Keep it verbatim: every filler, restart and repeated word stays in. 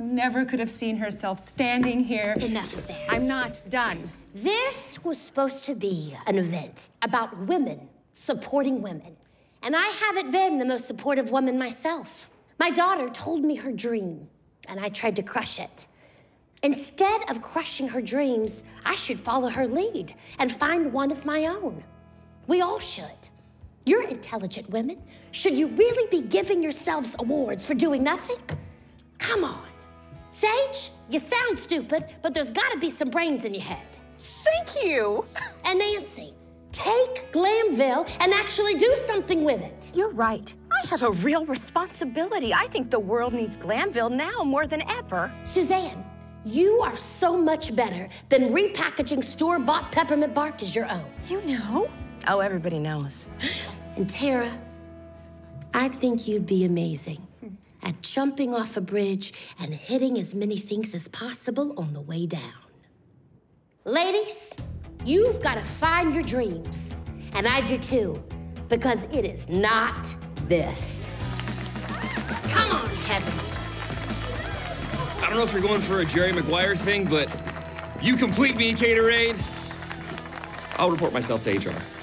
never could have seen herself standing here. Enough of that. I'm not done. This was supposed to be an event about women supporting women. And I haven't been the most supportive woman myself. My daughter told me her dream, and I tried to crush it. Instead of crushing her dreams, I should follow her lead and find one of my own. We all should. You're intelligent women. Should you really be giving yourselves awards for doing nothing? Come on. Sage, you sound stupid, but there's gotta be some brains in your head. Thank you. And Nancy, take Glamville and actually do something with it. You're right. I have a real responsibility. I think the world needs Glamville now more than ever. Suzanne, you are so much better than repackaging store-bought peppermint bark as your own. You know? Oh, everybody knows. And Tara, I think you'd be amazing at jumping off a bridge and hitting as many things as possible on the way down. Ladies, you've got to find your dreams. And I do too, because it is not this. Come on, Kevin. I don't know if you're going for a Jerry Maguire thing, but you complete me, Caterade. I'll report myself to H R.